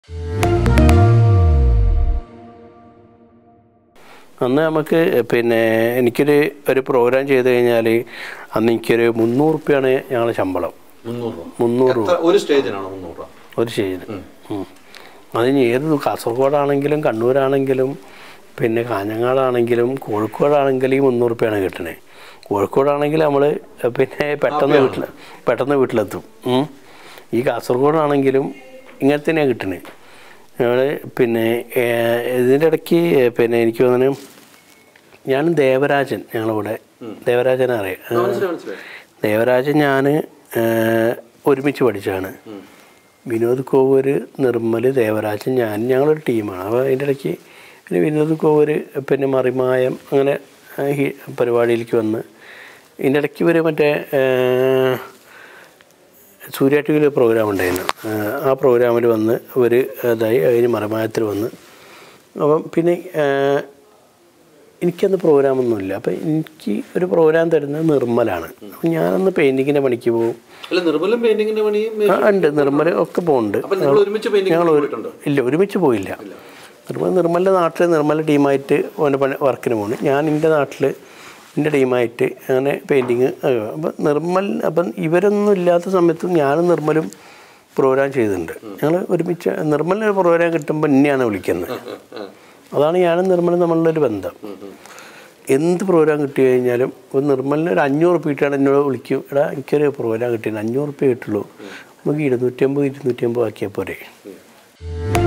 അന്ന് നമുക്ക് എനിക്കൊരു പ്രോഗ്രാം ചെയ്ത് കഴിഞ്ഞാൽ അന്ന് എനിക്കൊരു 300 രൂപയാണ് ഞങ്ങളുടെ ശമ്പളം. 300 രൂപ ഒരു സ്റ്റേജിനാണോ? 300 രൂപ ഒരു സ്റ്റേജിന്. അതിന് ഏത് കാസർഗോഡാണെങ്കിലും കണ്ണൂരാണെങ്കിലും കാഞ്ഞങ്ങാടാണെങ്കിലും കോഴിക്കോടാണെങ്കിലും ഈ 300 രൂപയാണ് കിട്ടണേ. കോഴിക്കോടാണെങ്കിൽ നമ്മൾ പെട്ടെന്ന് വീട്ടിലെത്തും. ഈ കാസർഗോഡാണെങ്കിലും ഇങ്ങനെ തന്നെയാണ് കിട്ടണേ. ഞങ്ങൾ ഇതിൻ്റെ ഇടയ്ക്ക് എനിക്ക് തോന്നുന്നു ഞാനും ദേവരാജൻ, ഞങ്ങളിവിടെ ദേവരാജനെ അറിയാം. ദേവരാജൻ ഞാൻ ഒരുമിച്ച് പഠിച്ചാണ്. വിനോദ് കോവൂര്, നിർമ്മൽ, ദേവരാജൻ, ഞങ്ങളൊരു ടീമാണ്. അപ്പോൾ അതിൻ്റെ ഇടയ്ക്ക് വിനോദ് കോവൂര് മറിമായം അങ്ങനെ പരിപാടിയിലേക്ക് വന്ന് ഇതിൻ്റെ ഇടയ്ക്ക് ഇവർ സൂര്യ ടി വിയിൽ പ്രോഗ്രാം ഉണ്ടായിരുന്നു. ആ പ്രോഗ്രാമിൽ വന്ന് ഒരു ഇതായി അതിന് മറിമായത്തിൽ വന്ന്. അപ്പം എനിക്കന്ന് പ്രോഗ്രാമൊന്നുമില്ല. അപ്പം എനിക്ക് ഒരു പ്രോഗ്രാം തരുന്നത് നിർമ്മലാണ്. അപ്പം ഞാനന്ന് പെയിൻറ്റിങ്ങിൻ്റെ പണിക്ക് പോകും. ഉണ്ട്, നിർമ്മൽ ഒക്കെ പോകുന്നുണ്ട്. ഞങ്ങൾ ഇല്ല, ഒരുമിച്ച് പോയില്ല. നിർമ്മലിൻ്റെ നാട്ടിൽ നിർമ്മലിൻ്റെ ടീമായിട്ട് ഓൻ്റെ വർക്കിന് പോകുന്നു. ഞാൻ എൻ്റെ നാട്ടിൽ എൻ്റെ ടീമായിട്ട് അങ്ങനെ പെയിൻറ്റിങ്. അപ്പം ഇവരൊന്നും ഇല്ലാത്ത സമയത്തും ഞാനും നിർമ്മലും പ്രോഗ്രാം ചെയ്തിട്ടുണ്ട്. ഞങ്ങൾ ഒരുമിച്ച് നിർമ്മലിനൊരു പ്രോഗ്രാം കിട്ടുമ്പോൾ എന്നെയാണ് വിളിക്കുന്നത്. അതാണ് ഞാനും നിർമ്മലും തമ്മിലുള്ളൊരു ബന്ധം. എന്ത് പ്രോഗ്രാം കിട്ടി കഴിഞ്ഞാലും ഒരു നിർമ്മലിന് ഒരു 500 രൂപ കിട്ടിയാണ് എന്നോട് വിളിക്കും. എടാ എനിക്കൊരു പ്രോഗ്രാം കിട്ടിയത് 500 രൂപ കിട്ടുള്ളൂ, നമുക്ക് 250 ആക്കിയാൽ പോരെ.